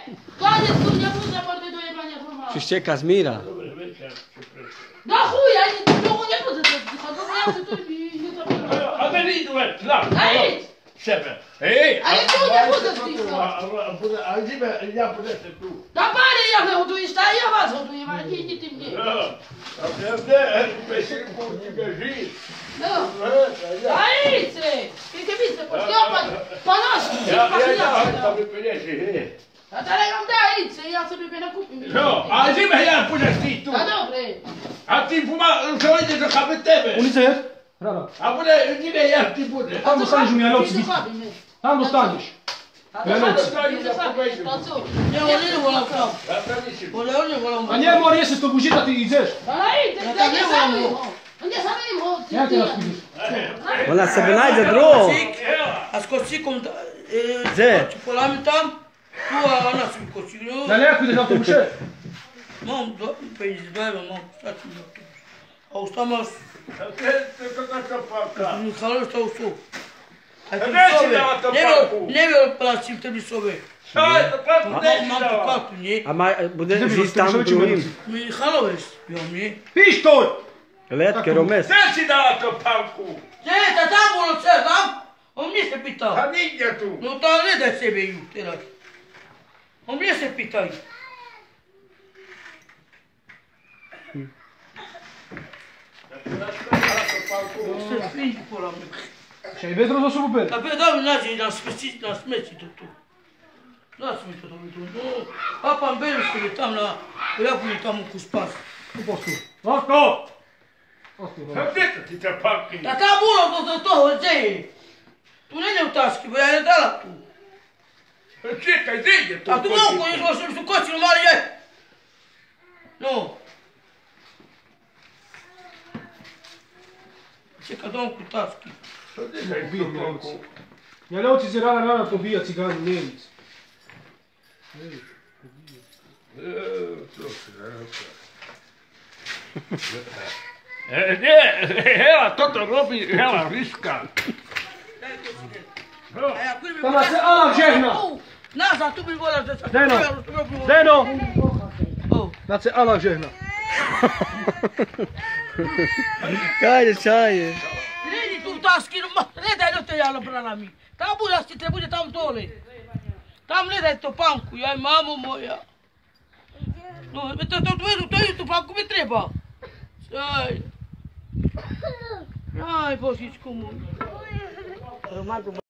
Koniec, tu nie budzę mordy do jebania formalnie. Czy ścieka z Mira? No chuja, długo nie budzę do jebania, bo ja chcę tu i nie zrobię. A ten idź, dla. A idź! Sebe. Ej, A ja tu nie budzę z tych a zimę, ja budę się tu. Do pary ja hodujesz, a ja was hoduję, ale nie ty mnie. A prawda, bez żyć. No, a idź! Kiedy widzę, podkopać, panoski, Ja pachniacze. sobie pieniędzy. A teraz ją daj, idź, ja sobie będę kupił. No, a zimę ja budę tu. A dobry. A ty co idzie do HBTV. Ulica jest? Rada. A bude, zimę ja ty budę. Tam dostaniesz u mnie locji. Tam dostaniesz. Nie, on nie wolał tam. On nie wolał. A nie, mor, jesteś to buzita, ty idziesz. Ale idź, nie samym. On nie samym ho. Jak teraz pójdziesz? Ona sobie znajdzie drugą. A z kociką, Gdzie? polami tam, tu a ona sobie kociką. No ale jak pójdziesz na autobusie? Mam pieniędzy, mam ostatni autobus. A już tam masz, Michał już to już tu. A ty sobie, nie wiem płaci wtedy sobie. Mam to kartu, nie? A ma, bude żyć tam drugim. Michał jest, nie? Pištolj! Letke, romes. Co ci dała to panku? Nie, to tam było, co tam? On mnie się pytał. A nigdzie tu. No to nie daj siebie już teraz. On mnie się pytał. Ще й без розособу пити. A daj na dzień na śmieci to tu. Na śmieci to tu. A pan był sobie tam na, jak mnie tam mógł spać. Посту. Посту! Посту. Co ty te panki? A tam było do toho dzieje. Tu nie miał taski, bo ja nie dala tu. Czekaj, zejdzie tu. A tu mógł, nie złożył tu koci, no ale nie. No. Czeka domku taski. Co ty za panku? Ja leuci se rana pobija cigani, Njemic. Nie, hela, to robi hela riska. Tamo se Alan žehna! Nazad, tu bi volao da sam... Deno! Deno! O. Da se Alan žehna. Kaje, čaje. Vedi tu taski, ne daj do te jalo branami. Tam bulasti te bude tam dole. Tam ne daj to panku, ja mamo moja. No, to panku mi treba. Aj. Aj, Božičku môj.